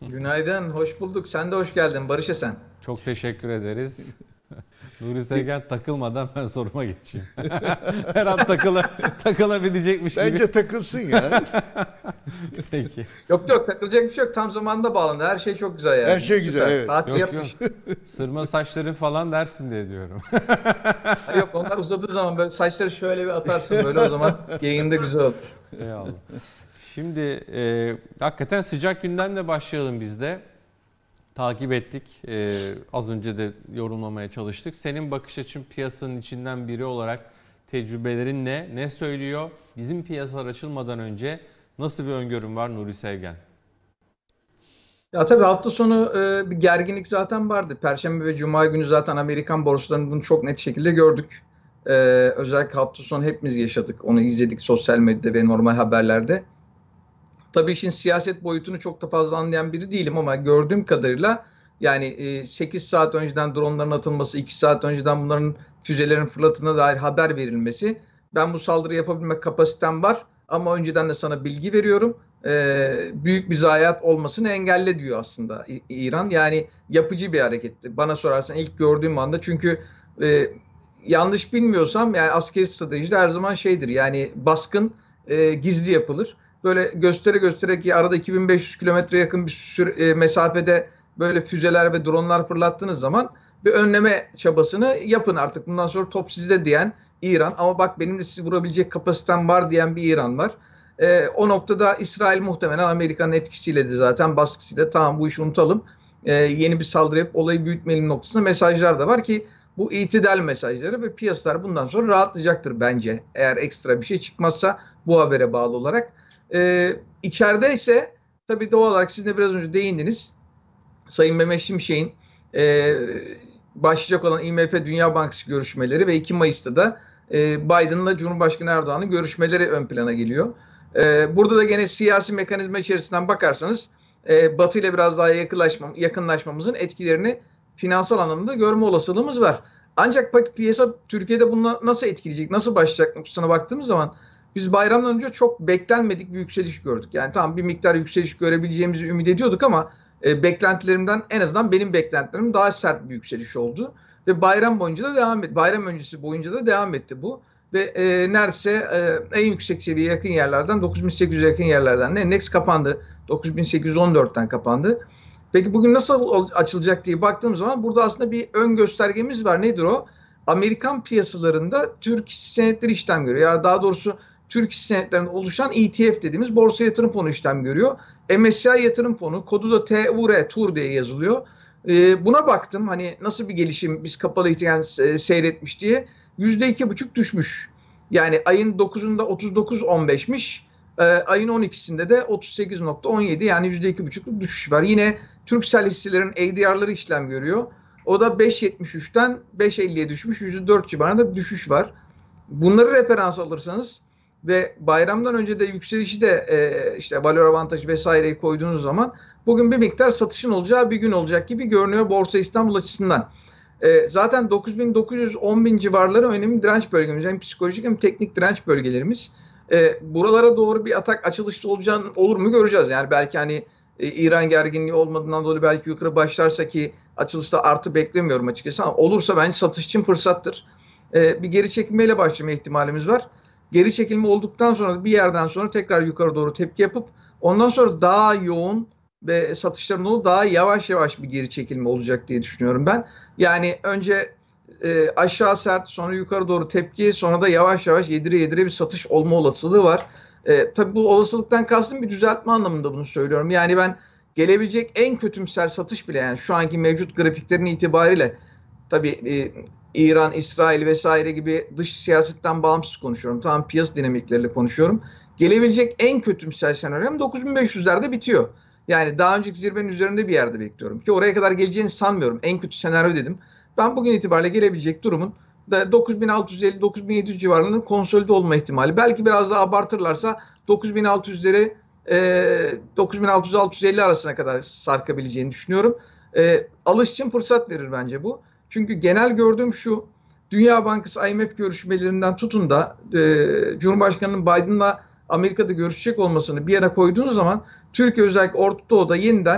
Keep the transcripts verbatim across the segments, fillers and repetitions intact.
Günaydın, hoş bulduk. Sen de hoş geldin Barış Esen. Çok teşekkür ederiz. Nuri Sevgen takılmadan ben soruma geçeyim. Her an takıla, takılabilecekmiş gibi. Bence takılsın ya. Peki. Yok yok takılacak bir şey yok. Tam zamanında bağlandı. Her şey çok güzel yani. Her şey güzel, Süper. evet. Tatil Yok yapmış. yok. Sırma saçların falan dersin diye diyorum. Ha, yok onlar uzadığı zaman böyle saçları şöyle bir atarsın. Böyle o zaman yayında güzel olur. Eyvallah. Şimdi e, hakikaten sıcak gündemle başlayalım biz de. Takip ettik. E, az önce de yorumlamaya çalıştık. Senin bakış açın piyasanın içinden biri olarak tecrübelerin ne? Ne söylüyor? Bizim piyasalar açılmadan önce nasıl bir öngörün var Nuri Sevgen? Ya tabii hafta sonu e, bir gerginlik zaten vardı. Perşembe ve Cuma günü zaten Amerikan borsalarını bunu çok net şekilde gördük. E, özellikle hafta sonu hepimiz yaşadık. Onu izledik sosyal medyada ve normal haberlerde. Tabii işin siyaset boyutunu çok da fazla anlayan biri değilim ama gördüğüm kadarıyla yani sekiz saat önceden dronların atılması, iki saat önceden bunların füzelerin fırlatına dair haber verilmesi. Ben bu saldırı yapabilme kapasitem var ama önceden de sana bilgi veriyorum. Ee, büyük bir zayiat olmasını engelle diyor aslında İran. Yani yapıcı bir hareketti. Bana sorarsan ilk gördüğüm anda çünkü e, yanlış bilmiyorsam yani askeri stratejide her zaman şeydir yani baskın e, gizli yapılır böyle göstere göstere ki arada iki bin beş yüz kilometre yakın bir süre, e, mesafede böyle füzeler ve dronlar fırlattığınız zaman bir önleme çabasını yapın artık. Bundan sonra top sizde diyen İran ama bak benim de sizi vurabilecek kapasitem var diyen bir İran var. E, o noktada İsrail muhtemelen Amerika'nın etkisiyle de zaten baskısıyla tamam bu işi unutalım. E, yeni bir saldırı yapıp olayı büyütmeyelim noktasında mesajlar da var ki bu itidal mesajları ve piyasalar bundan sonra rahatlayacaktır bence. Eğer ekstra bir şey çıkmazsa bu habere bağlı olarak. Ee, içeride ise tabii doğal olarak siz de biraz önce değindiniz. Sayın Mehmet Şimşek'in e, başlayacak olan I M F Dünya Bankası görüşmeleri ve iki Mayıs'ta da e, Biden'la Cumhurbaşkanı Erdoğan'ın görüşmeleri ön plana geliyor. E, burada da gene siyasi mekanizma içerisinden bakarsanız e, Batı ile biraz daha yakınlaşma, yakınlaşmamızın etkilerini finansal anlamda görme olasılığımız var. Ancak piyasa Türkiye'de bunu nasıl etkileyecek, nasıl başlayacak noktasına baktığımız zaman biz bayramdan önce çok beklenmedik bir yükseliş gördük. Yani tamam bir miktar yükseliş görebileceğimizi ümit ediyorduk ama e, beklentilerimden en azından benim beklentilerim daha sert bir yükseliş oldu. Ve bayram boyunca da devam etti. Bayram öncesi boyunca da devam etti bu. Ve e, neredeyse e, en yüksek seviyeye yakın yerlerden dokuz bin sekiz yüze yakın yerlerden de endeks kapandı. dokuz bin sekiz yüz on dörtten kapandı. Peki bugün nasıl açılacak diye baktığımız zaman burada aslında bir ön göstergemiz var. Nedir o? Amerikan piyasalarında Türk hisse senetleri işlem görüyor. Ya daha doğrusu Türk hisse senetlerinden oluşan E T F dediğimiz borsa yatırım fonu işlem görüyor. M S C I yatırım fonu kodu da T U R, T U R diye yazılıyor. Ee, buna baktım hani nasıl bir gelişim biz kapalı ihtiyan e, seyretmiş diye. yüzde iki buçuk düşmüş. Yani ayın dokuzunda otuz dokuz virgül on beşmiş. E, ayın on ikisinde de otuz sekiz virgül on yedi yani yüzde iki buçukluk düşüş var. Yine Turkcell hisselerin A D R'ları işlem görüyor. O da beş virgül yetmiş üçten beş virgül elliye düşmüş. yüzde dört civarında bir düşüş var. Bunları referans alırsanız ve bayramdan önce de yükselişi de e, işte valor avantajı vesaireyi koyduğunuz zaman bugün bir miktar satışın olacağı bir gün olacak gibi görünüyor Borsa İstanbul açısından. E, zaten dokuz bin dokuz yüz on bin civarları önemli direnç bölgemiz. Hem psikolojik hem teknik direnç bölgelerimiz. E, buralara doğru bir atak açılışta olacağını olur mu göreceğiz. Yani belki hani e, İran gerginliği olmadığından dolayı belki yukarı başlarsa ki açılışta artı beklemiyorum açıkçası ama olursa bence satış için fırsattır. E, bir geri çekilmeyle başlama ihtimalimiz var. Geri çekilme olduktan sonra bir yerden sonra tekrar yukarı doğru tepki yapıp ondan sonra daha yoğun ve satışların olup daha yavaş yavaş bir geri çekilme olacak diye düşünüyorum ben. Yani önce e, aşağı sert sonra yukarı doğru tepki sonra da yavaş yavaş yedire yedire bir satış olma olasılığı var. E, tabii bu olasılıktan kastım bir düzeltme anlamında bunu söylüyorum. Yani ben gelebilecek en kötümser satış bile yani şu anki mevcut grafiklerin itibariyle tabii e, İran, İsrail vesaire gibi dış siyasetten bağımsız konuşuyorum. Tamam piyasa dinamikleriyle konuşuyorum. Gelebilecek en kötümser senaryom dokuz bin beş yüzlerde bitiyor. Yani daha önceki zirvenin üzerinde bir yerde bekliyorum. Ki oraya kadar geleceğini sanmıyorum. En kötü senaryo dedim. Ben bugün itibariyle gelebilecek durumun da dokuz bin altı yüz elli dokuz bin yedi yüz civarlarının konsolide olma ihtimali. Belki biraz daha abartırlarsa dokuz bin altı yüzleri e, dokuz bin altı yüz altı yüz elli arasına kadar sarkabileceğini düşünüyorum. E, alış için fırsat verir bence bu. Çünkü genel gördüğüm şu, Dünya Bankası I M F görüşmelerinden tutun da e, Cumhurbaşkanı'nın Biden'la Amerika'da görüşecek olmasını bir yana koyduğunuz zaman Türkiye özellikle Orta Doğu'da yeniden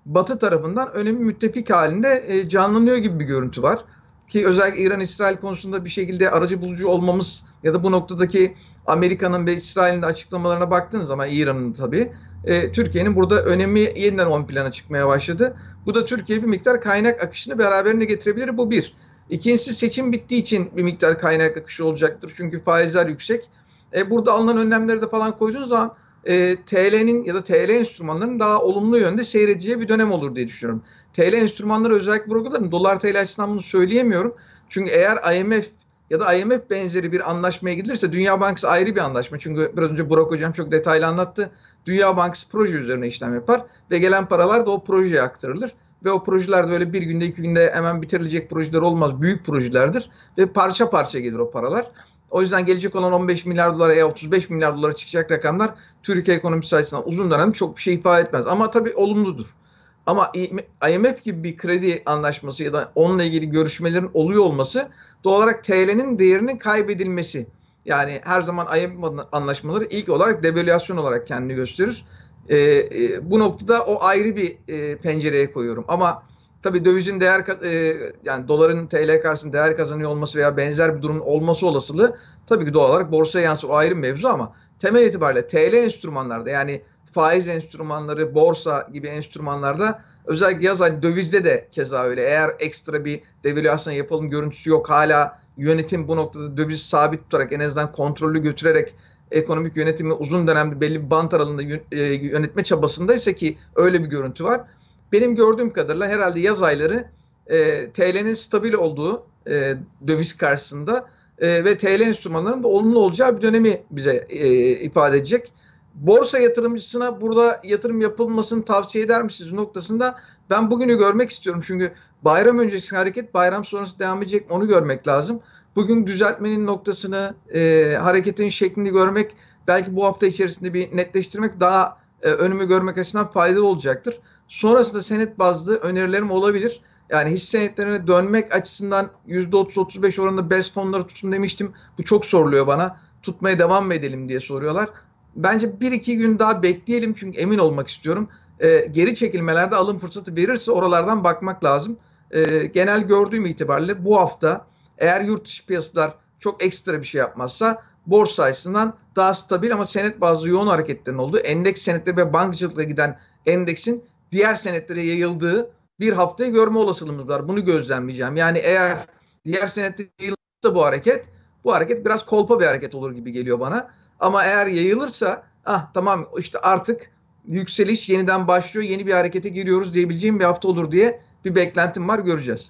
Batı tarafından önemli müttefik halinde e, canlanıyor gibi bir görüntü var. Ki özellikle İran-İsrail konusunda bir şekilde aracı bulucu olmamız ya da bu noktadaki Amerika'nın ve İsrail'in de açıklamalarına baktığınız zaman İran'ın tabii e, Türkiye'nin burada önemi yeniden ön plana çıkmaya başladı. Bu da Türkiye bir miktar kaynak akışını beraberinde getirebilir. Bu bir. İkincisi seçim bittiği için bir miktar kaynak akışı olacaktır. Çünkü faizler yüksek. E, burada alınan önlemleri de falan koyduğunuz zaman e, T L'nin ya da T L enstrümanlarının daha olumlu yönde seyredeceği bir dönem olur diye düşünüyorum. T L enstrümanları özellikle burada dolar T L açısından bunu söyleyemiyorum. Çünkü eğer I M F ya da I M F benzeri bir anlaşmaya gidilirse Dünya Bankası ayrı bir anlaşma. Çünkü biraz önce Burak Hocam çok detaylı anlattı. Dünya Bankası proje üzerine işlem yapar ve gelen paralar da o projeye aktarılır. Ve o projeler de öyle bir günde iki günde hemen bitirilecek projeler olmaz. Büyük projelerdir ve parça parça gelir o paralar. O yüzden gelecek olan on beş milyar dolara ya otuz beş milyar dolara çıkacak rakamlar Türkiye ekonomisi açısından uzun dönem çok bir şey ifade etmez. Ama tabii olumludur. Ama I M F gibi bir kredi anlaşması ya da onunla ilgili görüşmelerin oluyor olması doğal olarak T L'nin değerinin kaybedilmesi. Yani her zaman I M F anlaşmaları ilk olarak devalüasyon olarak kendini gösterir. Ee, e, bu noktada o ayrı bir e, pencereye koyuyorum. Ama tabii dövizin değer e, yani doların T L karşısında değer kazanıyor olması veya benzer bir durumun olması olasılığı tabii ki doğal olarak borsaya yansır, o ayrı bir mevzu ama temel itibariyle T L enstrümanlarda yani faiz enstrümanları, borsa gibi enstrümanlarda özellikle yaz ayı dövizde de keza öyle. Eğer ekstra bir devalüasyon yapalım görüntüsü yok, hala yönetim bu noktada döviz sabit tutarak en azından kontrollü götürerek ekonomik yönetimi uzun dönemde belli bir bant aralığında yönetme çabasındaysa ki öyle bir görüntü var. Benim gördüğüm kadarıyla herhalde yaz ayları e, T L'nin stabil olduğu e, döviz karşısında e, ve T L enstrümanlarının da olumlu olacağı bir dönemi bize e, ifade edecek. Borsa yatırımcısına burada yatırım yapılmasını tavsiye eder misiniz noktasında ben bugünü görmek istiyorum. Çünkü bayram öncesi hareket bayram sonrası devam edecek, onu görmek lazım. Bugün düzeltmenin noktasını, e, hareketin şeklini görmek, belki bu hafta içerisinde bir netleştirmek daha e, önümü görmek açısından faydalı olacaktır. Sonrasında senet bazlı önerilerim olabilir. Yani hisse senetlerine dönmek açısından yüzde otuz otuz beş oranında BES fonları tutun demiştim. Bu çok soruluyor bana. Tutmaya devam mı edelim diye soruyorlar. Bence bir iki gün daha bekleyelim çünkü emin olmak istiyorum. E, geri çekilmelerde alım fırsatı verirse oralardan bakmak lazım. E, genel gördüğüm itibariyle bu hafta eğer yurt dışı piyasalar çok ekstra bir şey yapmazsa borsa açısından daha stabil ama senet bazlı yoğun hareketlerin olduğu, endeks senetleri ve bankacılıkla giden endeksin diğer senetlere yayıldığı bir haftayı görme olasılığımız var. Bunu gözlemleyeceğim. Yani eğer diğer senetlere yayılırsa bu hareket, bu hareket biraz kolpa bir hareket olur gibi geliyor bana. Ama eğer yayılırsa ah tamam işte artık yükseliş yeniden başlıyor, yeni bir harekete giriyoruz diyebileceğim bir hafta olur diye bir beklentim var, göreceğiz.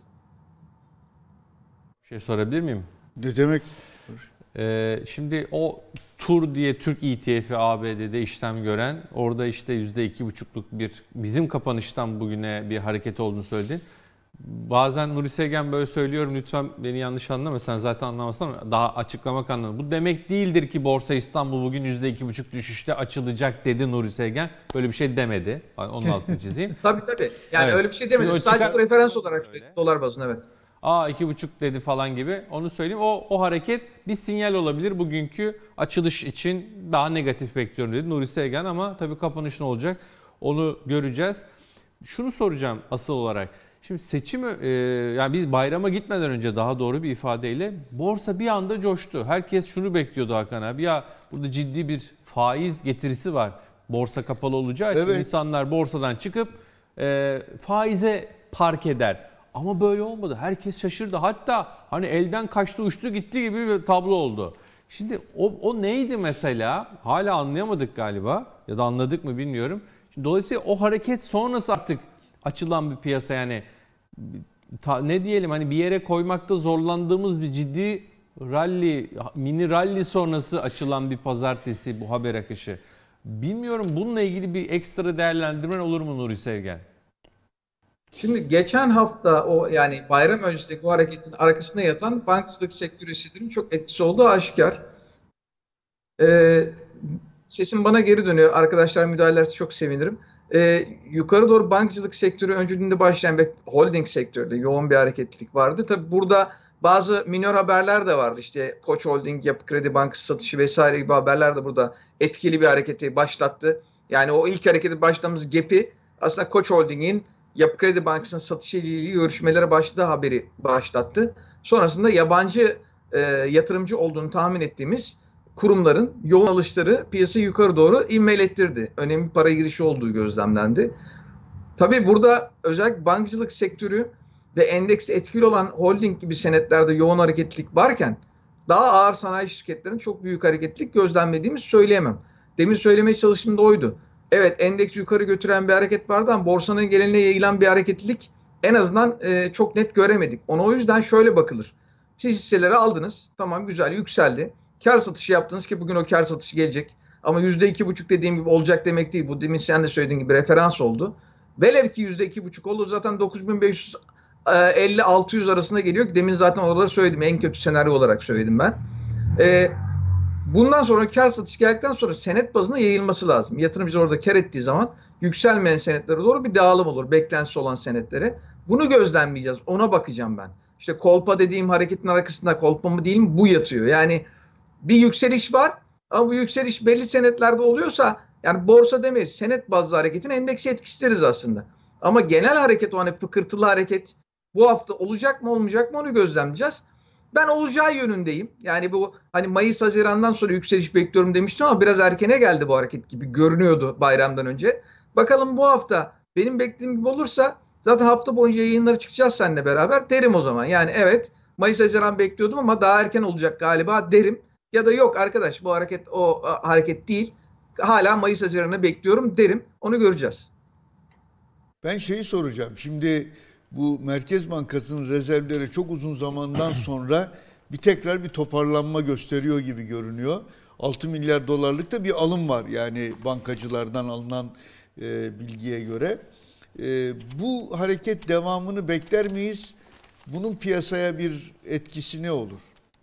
Bir şey sorabilir miyim? Ne demek? Ee, şimdi o Tur diye Türk E T F'i A B D'de işlem gören, orada işte yüzde iki buçukluk bir bizim kapanıştan bugüne bir hareket olduğunu söyledin. Bazen Nuri Sevgen böyle söylüyorum, lütfen beni yanlış anlama, sen zaten anlamazsın ama daha açıklamak anlamında. Bu demek değildir ki Borsa İstanbul bugün yüzde iki buçuk düşüşte açılacak dedi Nuri Sevgen. Böyle bir şey demedi. Onun altını çizeyim. Tabii tabii. Yani evet, öyle bir şey demedi. Sadece çıkar... referans olarak öyle. Dolar bazında evet. Aa iki buçuk dedi falan gibi. Onu söyleyeyim. O, o hareket bir sinyal olabilir. Bugünkü açılış için daha negatif bekliyorum dedi Nuri Sevgen ama tabii kapanış ne olacak onu göreceğiz. Şunu soracağım asıl olarak. Şimdi seçim e, yani biz bayrama gitmeden önce daha doğru bir ifadeyle borsa bir anda coştu. Herkes şunu bekliyordu Hakan abi. Ya burada ciddi bir faiz getirisi var. Borsa kapalı olacağı için evet, insanlar borsadan çıkıp e, faize park eder. Ama böyle olmadı. Herkes şaşırdı. Hatta hani elden kaçtı uçtu gitti gibi bir tablo oldu. Şimdi o, o neydi mesela? Hala anlayamadık galiba. Ya da anladık mı bilmiyorum. Şimdi dolayısıyla o hareket sonrası artık açılan bir piyasa, yani ta, ne diyelim hani bir yere koymakta zorlandığımız bir ciddi rally, mini rally sonrası açılan bir pazartesi bu haber akışı. Bilmiyorum, bununla ilgili bir ekstra değerlendirmen olur mu Nuri Sevgen? Şimdi geçen hafta o yani bayram öncesindeki o hareketin arkasında yatan bankacılık sektörü hisselerinin çok etkisi olduğu aşikar. Ee, sesim bana geri dönüyor. Arkadaşlar müdahalelerse çok sevinirim. Ee, yukarı doğru bankacılık sektörü öncülüğünde başlayan ve holding sektöründe yoğun bir hareketlilik vardı. Tabi burada bazı minor haberler de vardı. İşte Koç Holding, Yapı Kredi Bankası satışı vesaire gibi haberler de burada etkili bir hareketi başlattı. Yani o ilk hareketi başladığımız gap'i aslında Koç Holding'in Yapı Kredi Bankası'nın satışı ile ilgili görüşmelere başladığı haberi başlattı. Sonrasında yabancı e, yatırımcı olduğunu tahmin ettiğimiz kurumların yoğun alışları piyasayı yukarı doğru ivmelettirdi. Önemli para girişi olduğu gözlemlendi. Tabii burada özellikle bankacılık sektörü ve endeks etkili olan holding gibi senetlerde yoğun hareketlilik varken daha ağır sanayi şirketlerinin çok büyük hareketlilik gözlemlediğimizi söyleyemem. Demin söylemeye çalıştığım da oydu. Evet, endeks yukarı götüren bir hareket vardı ama borsanın geneline yayılan bir hareketlilik en azından e, çok net göremedik. Ona o yüzden şöyle bakılır. Siz hisseleri aldınız. Tamam, güzel, yükseldi. Kar satışı yaptınız ki bugün o kar satışı gelecek. Ama yüzde iki buçuk dediğim gibi olacak demek değil. Bu demin sen de söylediğin gibi referans oldu. Velev ki yüzde iki buçuk oldu, zaten dokuz bin beş yüz elli altı yüz arasında geliyor. Demin zaten orada söyledim. En kötü senaryo olarak söyledim ben. Ee, bundan sonra kar satış geldikten sonra senet bazına yayılması lazım. Yatırımcılar orada kar ettiği zaman yükselmeyen senetlere doğru bir dağılım olur. Beklentisi olan senetlere. Bunu gözlemleyeceğiz. Ona bakacağım ben. İşte kolpa dediğim hareketin arkasında kolpa mı değil mi, bu yatıyor. Yani bir yükseliş var ama bu yükseliş belli senetlerde oluyorsa, yani borsa demeyiz, senet bazlı hareketin endeksi etkisi deriz aslında. Ama genel hareket, o hani fıkırtılı hareket bu hafta olacak mı olmayacak mı onu gözlemleyeceğiz. Ben olacağı yönündeyim. Yani bu hani Mayıs Haziran'dan sonra yükseliş bekliyorum demiştim ama biraz erkene geldi bu hareket gibi görünüyordu bayramdan önce. Bakalım bu hafta benim beklediğim gibi olursa zaten hafta boyunca yayınları çıkacağız seninle beraber, derim o zaman. Yani evet, Mayıs Haziran bekliyordum ama daha erken olacak galiba derim. Ya da yok arkadaş, bu hareket o hareket değil, hala Mayıs Haziran'ı bekliyorum derim. Onu göreceğiz. Ben şeyi soracağım. Şimdi bu Merkez Bankası'nın rezervleri çok uzun zamandan sonra bir tekrar bir toparlanma gösteriyor gibi görünüyor. altı milyar dolarlık da bir alım var yani bankacılardan alınan e, bilgiye göre. E, bu hareket devamını bekler miyiz? Bunun piyasaya bir etkisi ne olur?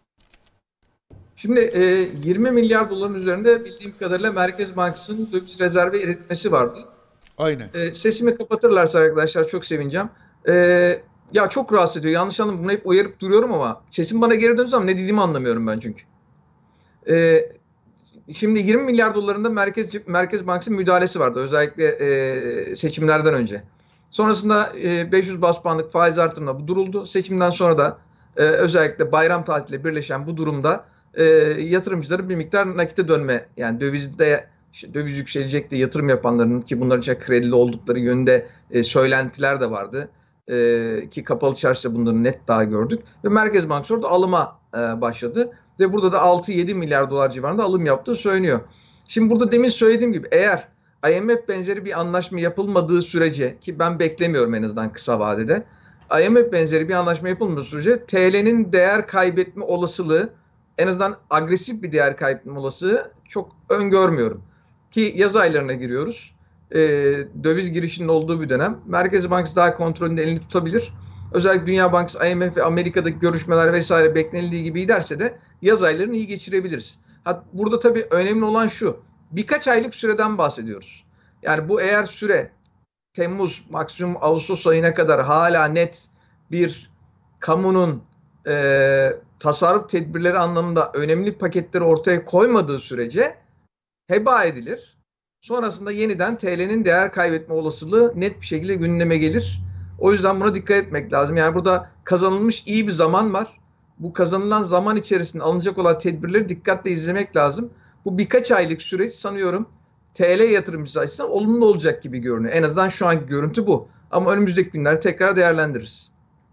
Şimdi e, yirmi milyar doların üzerinde bildiğim kadarıyla Merkez Bankası'nın döviz rezervi eritmesi vardı. Aynen. E, sesimi kapatırlarsa arkadaşlar çok sevineceğim. E, ya çok rahatsız ediyor. Yanlış anladım. Bunu hep uyarıp duruyorum ama sesim bana geri döndüğü zaman ne dediğimi anlamıyorum ben çünkü. E, şimdi yirmi milyar dolarında Merkez Merkez Bankası müdahalesi vardı. Özellikle e, seçimlerden önce. Sonrasında e, beş yüz bas puanlık faiz artırımına bu duruldu. Seçimden sonra da e, özellikle bayram tatiliyle birleşen bu durumda e, yatırımcıların bir miktar nakite dönme, yani dövizde işte döviz yükselecek diye yatırım yapanların, ki bunlar için kredili oldukları yönünde e, söylentiler de vardı. E, ki kapalı çarşıda bunları net daha gördük. Ve Merkez Bankası orada alıma e, başladı. Ve burada da altı yedi milyar dolar civarında alım yaptığı söyleniyor. Şimdi burada demin söylediğim gibi eğer I M F benzeri bir anlaşma yapılmadığı sürece, ki ben beklemiyorum en azından kısa vadede, I M F benzeri bir anlaşma yapılmadığı sürece T L'nin değer kaybetme olasılığı, en azından agresif bir değer kaybetme olasılığı çok öngörmüyorum. Ki yaz aylarına giriyoruz. E, döviz girişinin olduğu bir dönem. Merkez Bankası daha kontrolünde elini tutabilir. Özellikle Dünya Bankası, I M F ve Amerika'daki görüşmeler vesaire beklenildiği gibi giderse de yaz aylarını iyi geçirebiliriz. Hatta burada tabii önemli olan şu: birkaç aylık süreden bahsediyoruz. Yani bu eğer süre Temmuz, maksimum Ağustos ayına kadar hala net bir kamunun e, tasarruf tedbirleri anlamında önemli paketleri ortaya koymadığı sürece heba edilir. Sonrasında yeniden T L'nin değer kaybetme olasılığı net bir şekilde gündeme gelir. O yüzden buna dikkat etmek lazım. Yani burada kazanılmış iyi bir zaman var. Bu kazanılan zaman içerisinde alınacak olan tedbirleri dikkatle izlemek lazım. Bu birkaç aylık süreç sanıyorum T L yatırımcısı açısından olumlu olacak gibi görünüyor. En azından şu anki görüntü bu. Ama önümüzdeki günler tekrar değerlendiririz.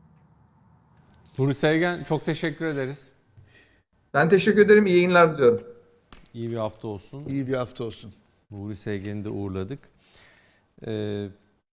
Nuri Sevgen, çok teşekkür ederiz. Ben teşekkür ederim. İyi yayınlar diliyorum. İyi bir hafta olsun. İyi bir hafta olsun. Nuri Sevgen'i de uğurladık. Ee,